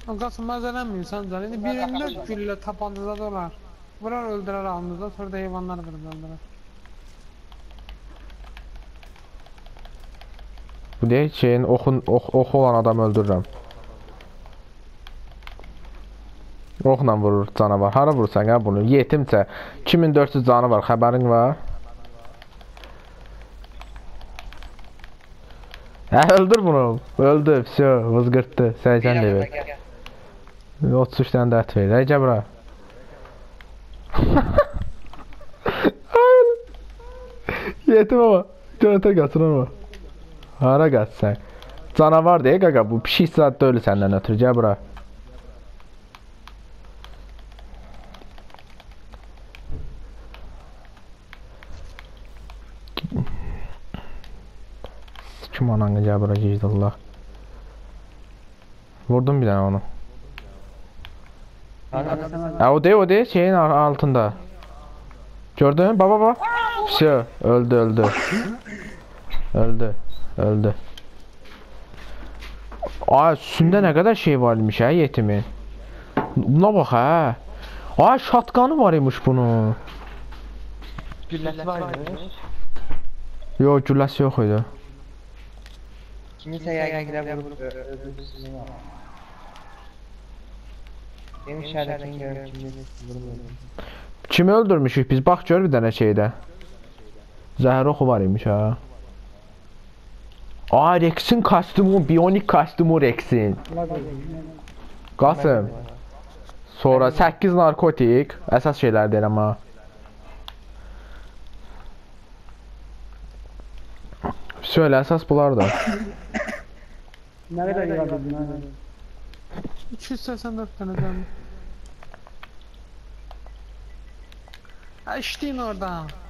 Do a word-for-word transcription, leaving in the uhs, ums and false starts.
Qasım məzələnmirsən can. İndi birində güllə tapancaza dolar. Vurar öldürər alnınıza, sonra da heyvanlar vurur öldürər. Bu deyək şeyin oxun, ox, oxu olan adamı öldürürəm. Oxla vurur canavar. Hara vurursan ya bunu? Yetimcə. iki min dörd yüz canı var, xəbərin var? Hə, öldür bunu. Öldü, всё, vızqırtdı. səksən level. otuz üç dənə də ət verir. Əcə bura. Yetim ama. Cönətə qaçın ama. Hara qaçsan? Canavar deyək qaqa, bu pişik saat da ölü səndən ötürü. Gəl bura. Kim ananı gəl bura gecdəllah. Vurdum bir dənə onu. Hə, o deyək, o deyək, şeyin altında. Gördün? Baba baba. Всё, öldü, öldü. Öldü, öldü. Ay, üstündə nə qədər şey var imiş hə, yetimin. Buna bax hə. Ay, şatqanı var imiş bunun. Gülləsi var imiş. Yox, gülləsi yox idi. Kimisə yəqin girə vurub öldürdü sizin ama. Benim işaretini görüp kimi vurub. Kimi öldürmüşük biz? Bax gör bir dənə şeydə. Zəhər oxu var imiş ha. Aa, Rex'in kostumu, bionik kostumu Rex'in. Qasım. Sonra səkkiz narkotik, əsas şeylər deyir amma. Söyle, əsas bunlar da. Nə qədər yığabildin abi? iki yüz səksən dörd dənə canım. Ha, işləyin oradan.